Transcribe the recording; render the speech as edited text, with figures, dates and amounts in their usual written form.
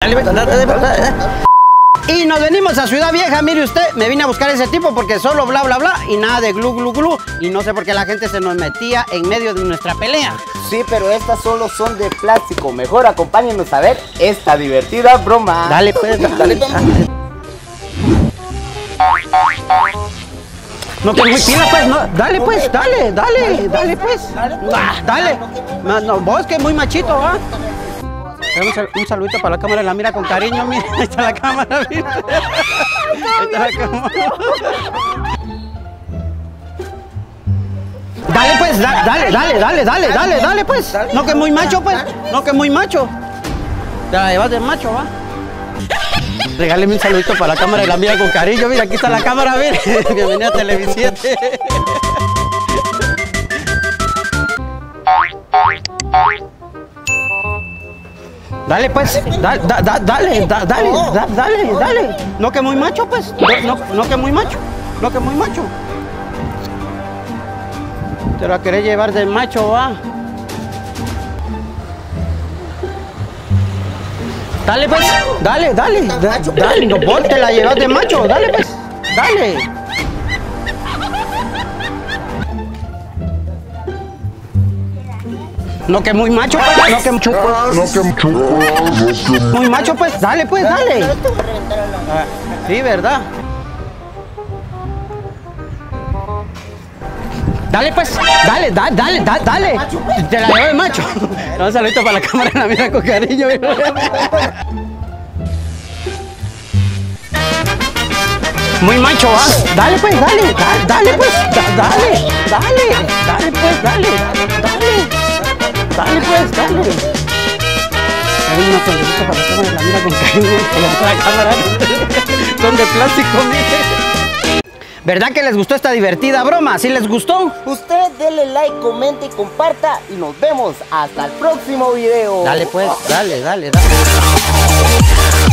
Y nos venimos a Ciudad Vieja, mire usted, me vine a buscar ese tipo porque solo bla bla bla y nada de glu glu glu. Y no sé por qué la gente se nos metía en medio de nuestra pelea. Sí, pero estas solo son de plástico. Mejor acompáñenos a ver esta divertida broma. Dale pues, dale. No, que muy pila pues, no, dale pues, dale pues. Dale. No, vos que muy machito, ¿va? Un saludito para la cámara, la mira con cariño, mira, ahí está la cámara, mira. Ahí está la cámara. Dale pues, dale pues. No que muy macho pues, no que muy macho. Te la llevas de macho, ¿va? Regáleme un saludito para la cámara y la mira con cariño, mira, aquí está la cámara, mira. Bienvenida a Televisión. Dale pues, dale. No que muy macho pues, no que muy macho, Te la querés llevar de macho, va. Dale pues, dale, no vos te la llevas de macho, dale pues, dale. No que muy macho pues, muy macho pues, dale pues, dale. Sí, ¿verdad? Dale pues, dale. Te la llevo de macho. Un saludito para la cámara, la mira con cariño. Muy macho, ¿va? Dale pues, dale pues, dale. Hay una sonrisita para la cámara, la mira con cariño. La cámara son de plástico, mire. ¿Verdad que les gustó esta divertida broma? ¿Sí les gustó? Usted dele like, comente y comparta y nos vemos hasta el próximo video. Dale pues, dale.